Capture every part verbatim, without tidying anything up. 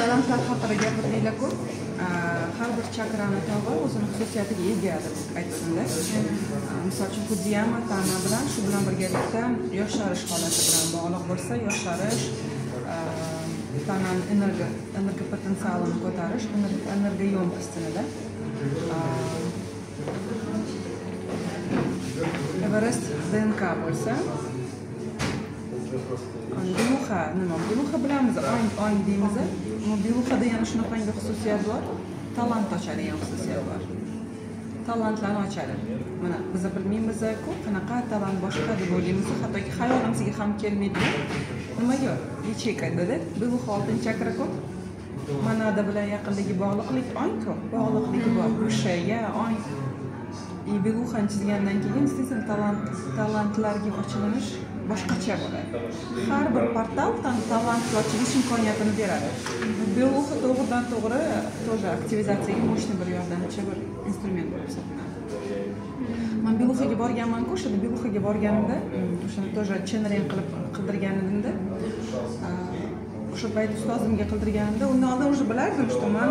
talantlar haqida gapirdinglar-ku. Har bir chakrani tog'i o'zini xususiyatiga ega deb aytsinda. Misol uchun Fujiyama tana bilan shu bilan birgalikda yosharish holati bilan bog'liq bo'lsa, yosharish tanani energiya energiya potensialini ko'tarish, energiya yo'nalishida. Everest D N K bo'lsa, biluxa nima? Biluxa bilamiz, oy oy deymiz. Ammo biluxada yana shunaqangi xususiyat bor, talant ochadigan xususiyat bor. Talantlarni ochadi. Mana biz bilmaymiz-ku, qanaqa talant boshqa deb o'ylaymiz, hattoki xayolimizga ham kelmaydi. Nimaga? Yechekada biluxa oltinchi chakra-ku. Manada bilan yaqinligi bog'liqlik oy-ku, bog'liqligi bor. O'shaga oy и biluxani chizgandan keyin естественно talant talantlarga ochilinish boshqacha bo'ladi. Har bir portal talant ochilish imkoniyatini beradi. Biluxa to'g'ridan to'g'ri тоже aktivizatsiyaga mo'shni bir yordamchi bir instrument bo'lib hisoblanadi. Men biluxaga borganman-ku, o'sha biluxaga borganimda, o'shani тоже chenering qilib qildirganimda, o'sha payt ustozimga qildirganimda, undan oldin уже bilardim, что men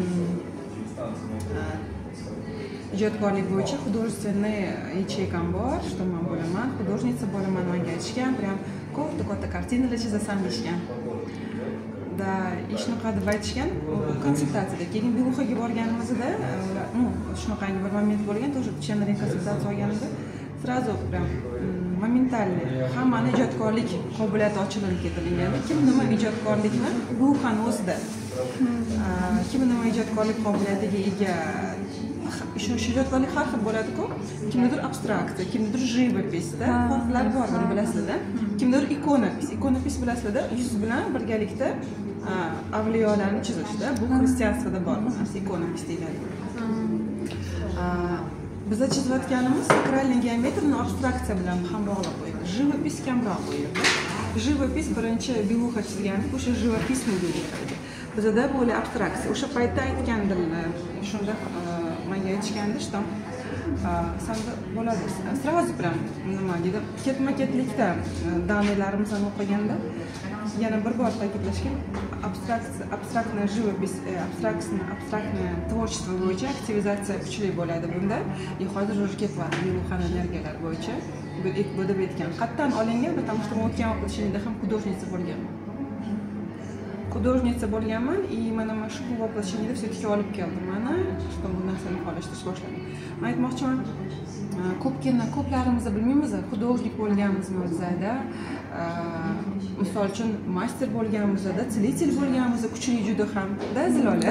ijodkorlik bo'yicha художественный ячейкам bor, что men bo'laman, художница bo'laman, menga aytishgan, прям katta-katta kartinalar chizasan deyishgan. Da, и shunaqa deb aytishgan, konsultatsiyada. Keyin biluxaga borganimizda, ну, shunaqangi bir moment bo'lgan, тоже chenering konsultatsiya olganimda, сразу прям моментально hammani ijodkorlik qobiliyati ochilib ketilgan. Kim nima ijodkorlikni biluxani o'zida. Kim nima ijodkorlik qobiliyatiga ega Еще ijodkorlik har xil bo'ladi-ku. Kimnidir abstraksiya, kimnidir живопись-da farqlar bor, buni bilasizlar. Kimnidir ikonopis, ikonopis bilasizlar, yuz bilan birgalikda avliyolarni chizishda, bu xristianствоda bor, ikonopis deyiladi. Biz chizayotganimiz sakralniy geometrni abstraksiya bilan ham bog'liq qo'yadi. Живопись kamroq qo'yadi. Живопись birinchi biluxa chizganda o'sha живописni biluxa. Bizda bu abstraksiya. O'sha paytda aytgandilar, shunda menga aytishgandi, что sanda bo'ladi. Сразу прям nima deydi, ketma-ketlikda daniylarimizni o'qiganda yana bir bor ta'kidlashgan, abstraksiya, abstraktniy живопись, abstraktniy, abstraktniy tворчество bo'yicha aktivizatsiya kuchli bo'ladi bunda. И hozir уже ketyapti biluxani energiyalar bo'yicha. Bu ilk bo'lib aytgan. Qattan olingan, потому что o'tgan o'qishimda ham художница bo'lganman. Художница bo'lganman, и mana mana shu воплощенiyda все-таки olib keldim mana, что bu narsani xohlashtirish boshladim. Men aytmoqchiman, ko'pgina ko'plarimiz bilmaymiz, художник bo'lganmizmi bizda, misol uchun master bo'lganmizda, целитель bo'lganmizda, kuchli juda ham, da Zilola.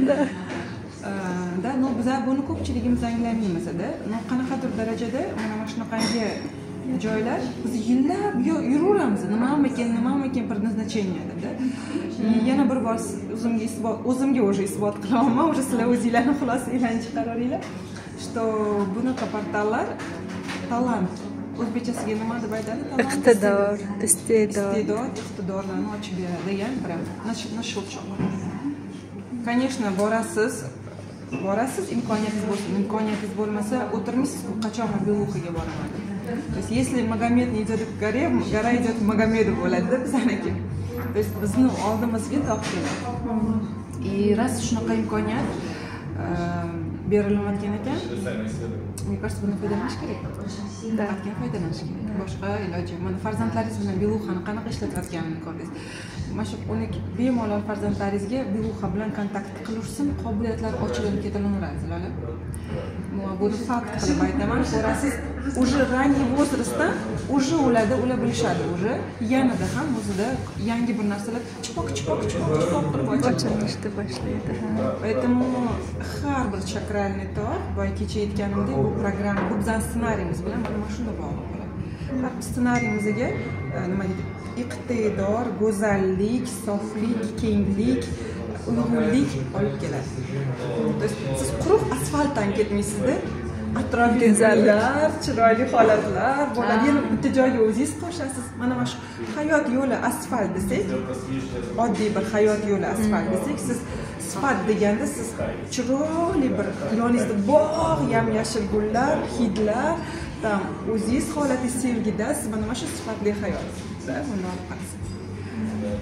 Da, no biz buni ko'pchiligimiz anglamaymiz-da. No qanaqadir darajada mana shunaqangi joylar biz yillab yuraveramiz, nimamikin, nimamikin предназначениеda. Yana bir bor o'zimga isbot, o'zimga уже isbot qilaman, уже sizlar o'zingizlarni xulosalarni chiqaraveringlar, что bunaqa portallar talant, o'zbekchasiga nima deb aytadi? Iqtidor, iste'dod, iste'dod, iqtidorlarni ochib beradi, ya'ni прям на щелчок. Конечно, borasiz, borasiz imkoniyatingiz bo'lsin, imkoniyatingiz bo'lmasa, o'tirmaysiz, qachon biluxaga boraman. То есть если Магомед не идет к горе, гора идет к Магомеду bo'ladi-da bizaniki. То есть bizni oldimizga topgan. И раз shunaqa imkoniyat berilayotgan ekan, мне кажется, bundan foydalanish kerak. Да, bundan foydalanish kerak. Boshqa iloji yo'q. Mana farzandlaringiz bilan biluxani qanaqa ishlatayotganini ko'rdingiz. Mana shu bemalol farzandlaringizga biluxa bilan kontakt qilishsin, qobiliyatlari ochilib ketaveradi, Zilola. Buni fakt qilib aytaman, ko'rasiz, уже ранний возрастda уже ularda ular bilishadi, уже yanada ham o'zida yangi bir narsalar chipok chipok chipok chipok qilib ochilishni boshlaydi. Поэтому har bir chakralniy tog', boya kecha aytganimdek, bu programma, bu bizning ssenariyimiz bilan mana shunda bog'liq bo'ladi. Har bir ssenariyimizga nima deydi? Iqtidor, go'zallik, soflik, kenglik, uyg'unlik olib keladi. То есть siz quruq asfaltdan ketmaysizda, atrofda go'zallar, chiroyli holatlar bo'ladi. Yana bitta joyga o'zingiz qo'shasiz. Mana mana shu hayot yo'li asfalt desak, oddiy bir hayot yo'li asfalt desak, siz sifat deganda siz chiroyli bir yoningizda bog', yam-yashil gullar, hidlar, tam o'zingiz holatingiz sevgida, siz mana shu sifatli hayot. Buni olib qarasiz.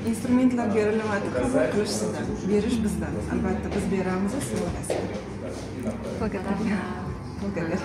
instrumentlar berilyapti, qabul qilish sizdan, berish bizdan. Albatta biz beramiz, siz olasizlar. Благодарю. Благодарю.